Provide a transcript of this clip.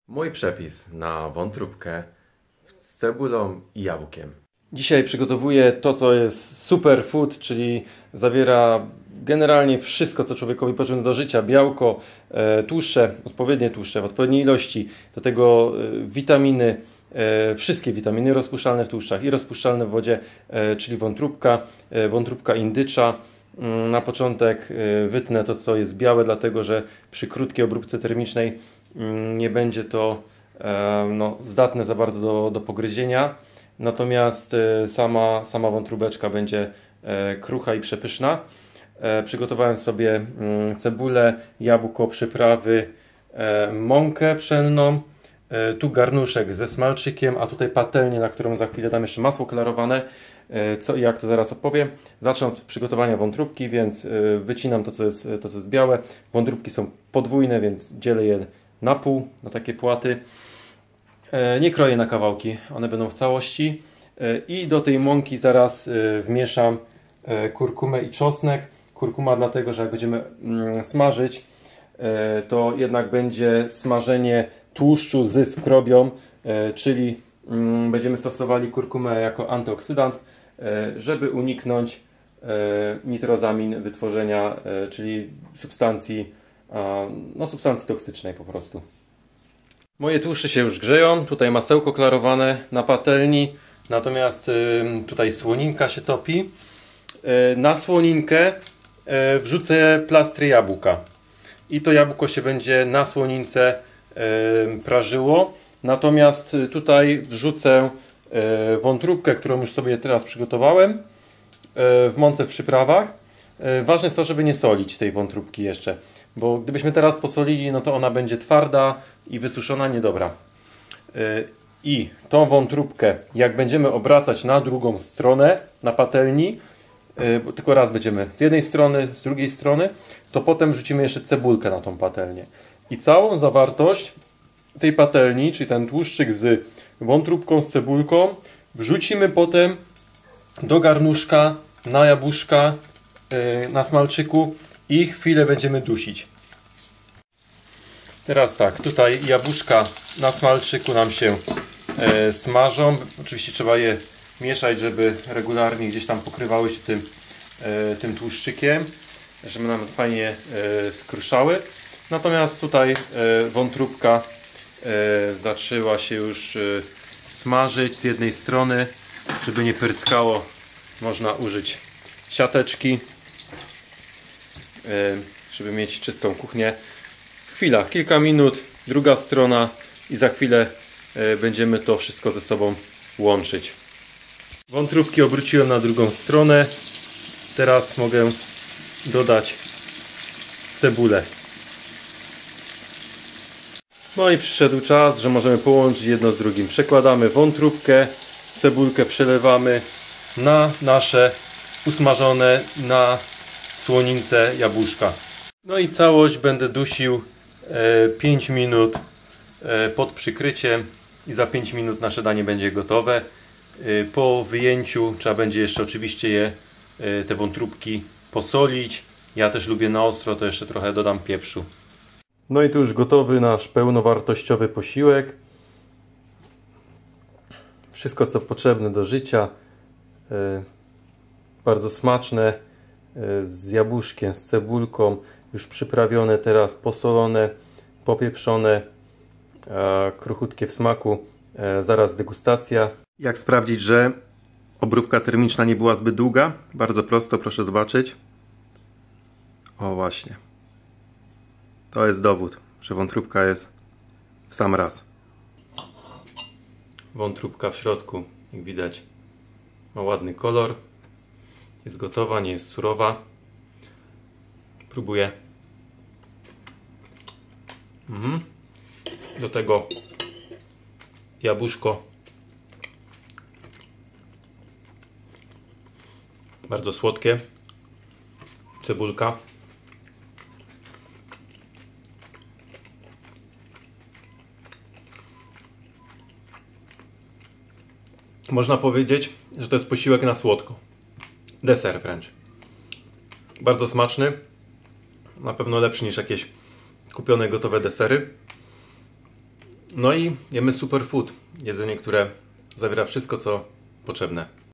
Mój przepis na wątróbkę z cebulą i jabłkiem. Dzisiaj przygotowuję to, co jest superfood, czyli zawiera generalnie wszystko, co człowiekowi potrzebne do życia. Białko, tłuszcze, odpowiednie tłuszcze w odpowiedniej ilości, do tego witaminy, wszystkie witaminy rozpuszczalne w tłuszczach i rozpuszczalne w wodzie, czyli wątróbka indycza. Na początek wytnę to, co jest białe, dlatego że przy krótkiej obróbce termicznej nie będzie to zdatne za bardzo do pogryzienia. Natomiast sama wątróbeczka będzie krucha i przepyszna. Przygotowałem sobie cebulę, jabłko, przyprawy, mąkę pszenną, tu garnuszek ze smalczykiem, a tutaj patelnię, na którą za chwilę dam jeszcze masło klarowane. Co i jak, to zaraz opowiem. Zacznę od przygotowania wątróbki, więc wycinam to, co jest białe. Wątróbki są podwójne, więc dzielę je na pół, na takie płaty. Nie kroję na kawałki, one będą w całości. I do tej mąki zaraz wmieszam kurkumę i czosnek. Kurkuma dlatego, że jak będziemy smażyć, to jednak będzie smażenie tłuszczu z skrobią, czyli będziemy stosowali kurkumę jako antyoksydant, żeby uniknąć nitrozamin wytworzenia, czyli substancji toksycznej po prostu. Moje tłuszcze się już grzeją, tutaj masełko klarowane na patelni, natomiast tutaj słoninka się topi. Na słoninkę wrzucę plastry jabłka i to jabłko się będzie na słonince prażyło. Natomiast tutaj wrzucę wątróbkę, którą już sobie teraz przygotowałem w mące w przyprawach. Ważne jest to, żeby nie solić tej wątróbki jeszcze, bo gdybyśmy teraz posolili, no to ona będzie twarda i wysuszona, niedobra. I tą wątróbkę, jak będziemy obracać na drugą stronę, na patelni, bo tylko raz będziemy z jednej strony, z drugiej strony, to potem wrzucimy jeszcze cebulkę na tą patelnię. I całą zawartość tej patelni, czyli ten tłuszczyk z wątróbką, z cebulką, wrzucimy potem do garnuszka, na jabłuszka, na smalczyku i chwilę będziemy dusić. Teraz tak, tutaj jabłuszka na smalczyku nam się smażą. Oczywiście trzeba je mieszać, żeby regularnie gdzieś tam pokrywały się tym tłuszczykiem, żeby nam fajnie skruszały. Natomiast tutaj wątróbka zaczęła się już smażyć z jednej strony, żeby nie pryskało, można użyć siateczki, żeby mieć czystą kuchnię. Chwila, kilka minut, druga strona i za chwilę będziemy to wszystko ze sobą łączyć. Wątróbki obróciłem na drugą stronę. Teraz mogę dodać cebulę. No i przyszedł czas, że możemy połączyć jedno z drugim. Przekładamy wątróbkę, cebulkę przelewamy na nasze usmażone na słonince jabłuszka. No i całość będę dusił 5 minut pod przykryciem i za 5 minut nasze danie będzie gotowe. Po wyjęciu trzeba będzie jeszcze oczywiście te wątróbki posolić. Ja też lubię na ostro, to jeszcze trochę dodam pieprzu. No i tu już gotowy nasz pełnowartościowy posiłek. Wszystko, co potrzebne do życia. Bardzo smaczne, z jabłuszkiem, z cebulką, już przyprawione teraz, posolone, popieprzone, kruchutkie w smaku. Zaraz degustacja. Jak sprawdzić, że obróbka termiczna nie była zbyt długa? Bardzo prosto, proszę zobaczyć. O właśnie. To jest dowód, że wątróbka jest w sam raz. Wątróbka w środku, jak widać, ma ładny kolor. Jest gotowa, nie jest surowa. Próbuję. Do tego jabłuszko. Bardzo słodkie. Cebulka. Można powiedzieć, że to jest posiłek na słodko. Deser wręcz. Bardzo smaczny. Na pewno lepszy niż jakieś kupione gotowe desery. No i jemy superfood. Jedzenie, które zawiera wszystko, co potrzebne.